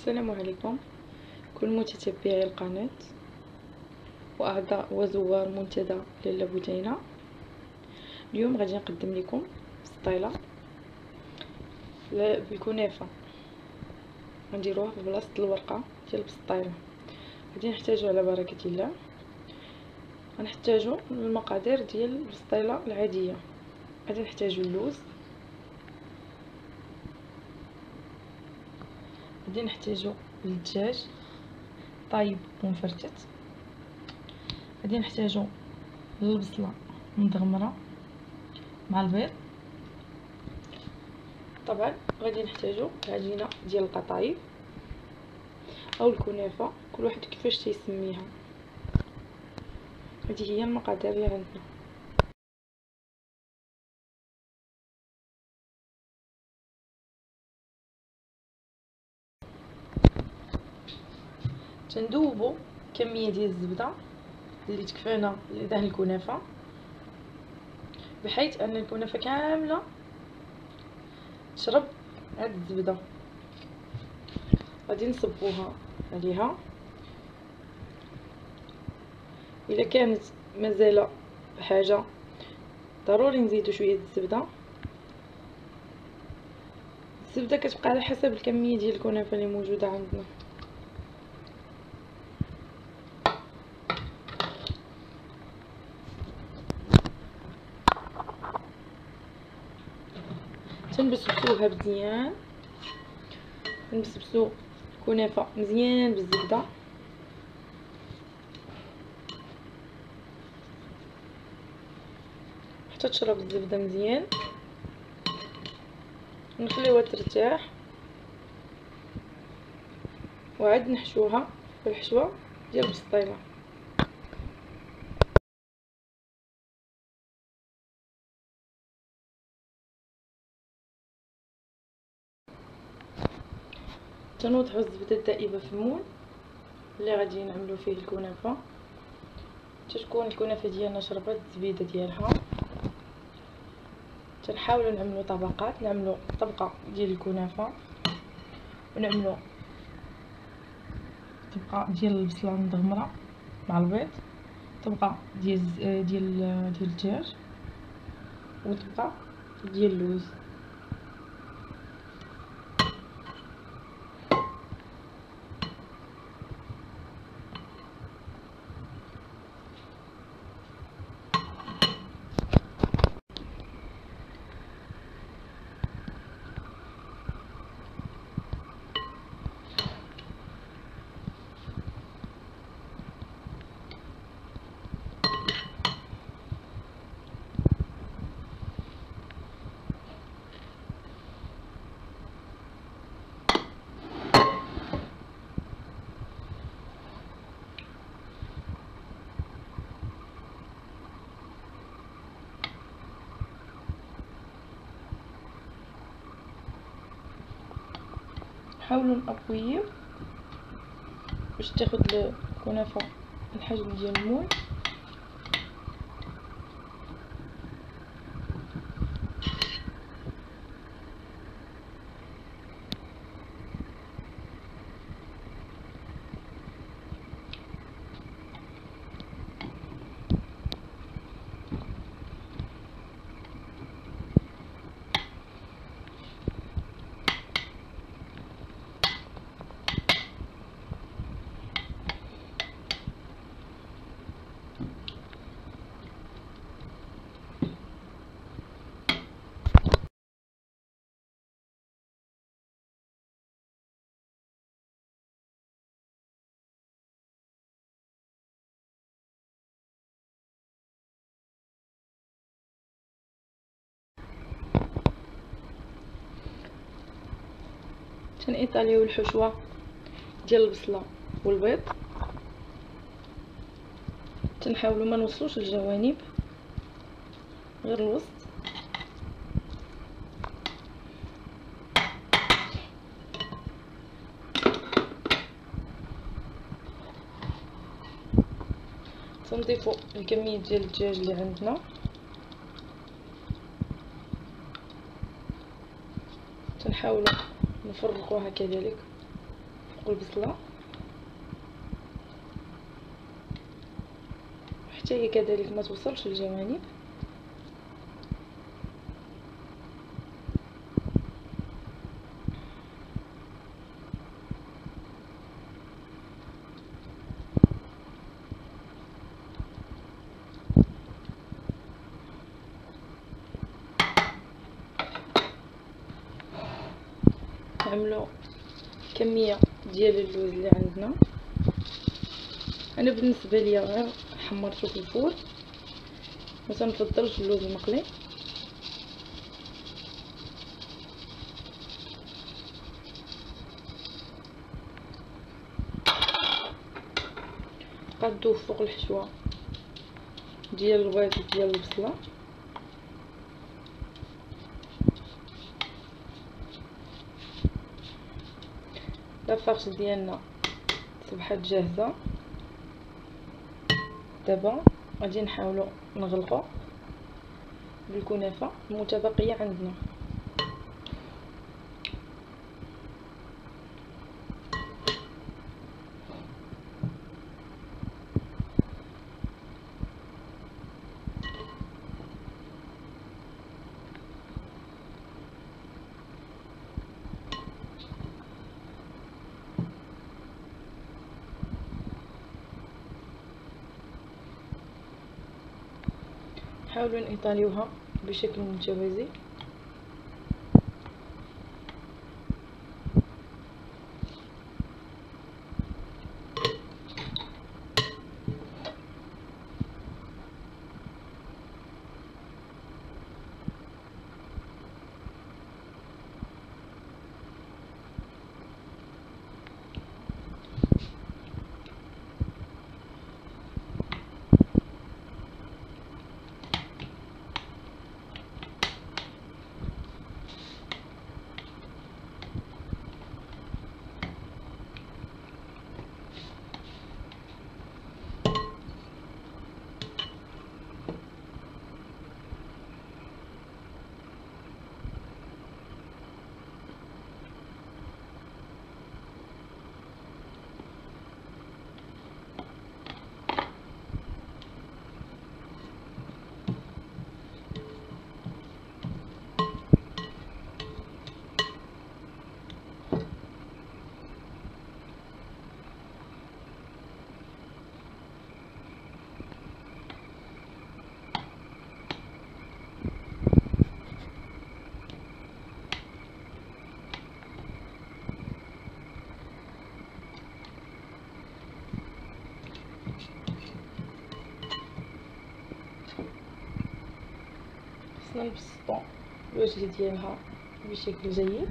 السلام عليكم كل متتبعي القناة وأعضاء وزوار منتدى لاله بوتينة. اليوم غادي نقدم لكم سطيلة بالكنافة، غنديروها في بلاصة الورقة ديال السطيلة. غادي نحتاجو على بركة الله، غنحتاجو المقادير ديال السطيلة العادية. غادي نحتاجو اللوز، غادي نحتاجو الدجاج طايب ومفرتت، غادي نحتاجو البصله مدغمره مع البيض. طبعا غادي نحتاجو العجينه ديال القطايف او الكنافه، كل واحد كيفاش تيسميها. هذه هي المقادير اللي عندنا. تندوبو كميه ديال الزبده اللي تكفانا لدهن الكنافه، بحيث ان الكنافه كامله تشرب هاد الزبده. غادي نصبوها عليها. الا كانت مازال حاجه ضروري نزيدو شويه الزبده. الزبده كتبقى على حسب الكميه ديال الكنافه اللي موجوده عندنا. تنبسبسوها مزيان، نبسبسو الكنافه مزيان بالزبده حتى تشرب الزبده مزيان. نخليوها ترتاح وعاد نحشوها بالحشوه ديال البسطيله. تنوضعوا الزبده الدائبه في المول اللي غادي نعملو فيه الكنافه، تتكون الكنافه ديالنا شربات الزبيده ديالها. تنحاولوا نعملو طبقات، نعملو طبقه ديال الكنافه ونعملو طبقه ديال البصله المدغمره مع البيض، طبقه ديال الدجاج، وطبقه ديال اللوز. نحاولوا نابويو باش تاخد الكنافه الحجم ديال المول. تنطاليو الحشوه ديال البصله والبيض، تنحاولوا ما نوصلوش الجوانب، غير الوسط. تنضيفوا الكميه ديال الدجاج اللي عندنا، تنحاولوا نفرقوها كذلك فوق البصله حتى هي كذلك ما توصلش للجوانب. نعملو كميه ديال اللوز اللي عندنا. انا بالنسبه ليا غير حمرته في الفور، ما تنفضلش اللوز المقلي. غندوب فوق الحشوه ديال البيض ديال البصله. لافارش ديالنا صبحات جاهزه. دابا غادي نحاولوا نغلقوا بالكنافه المتبقيه عندنا. نحاولوا نطاليوها بشكل متوازي. خصنا نبسطو الوجه ديالها بشكل جيد.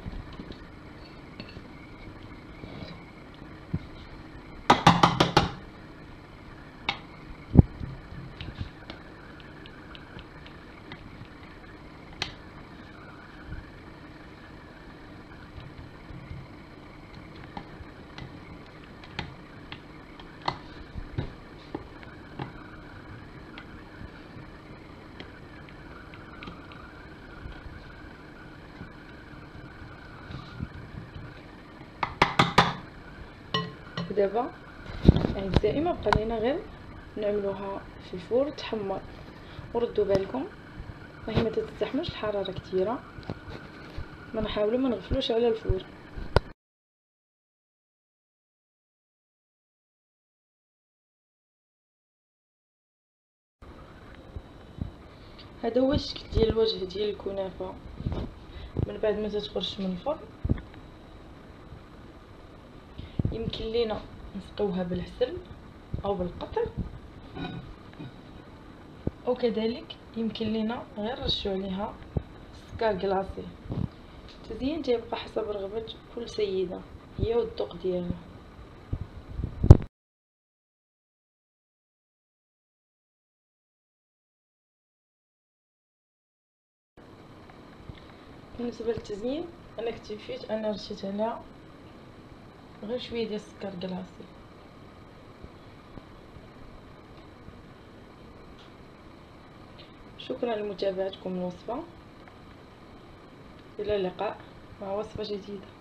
دابا اعزائي ما بقى لينا غير نعملوها في الفور تحمر. وردوا بالكم راهي ما تستحملش الحراره كثيره، ما نحاولوا ما نغفلوش على الفور. هذا هو الشكل ديال الوجه ديال الكنافه من بعد ما تتخرج من الفرن. يمكن لينا نسقيوها بالعسل او بالقطر، او كذلك يمكن لينا غير نرشوا عليها سكر كلاصي. التزيين تيبقى حسب رغبه كل سيده هي والذوق ديالها. بالنسبه للتزيين انا اكتفيت انا رشيت عليها غير شويه ديال السكر كلاصي. شكرا لمتابعتكم الوصفه، الى اللقاء مع وصفه جديده.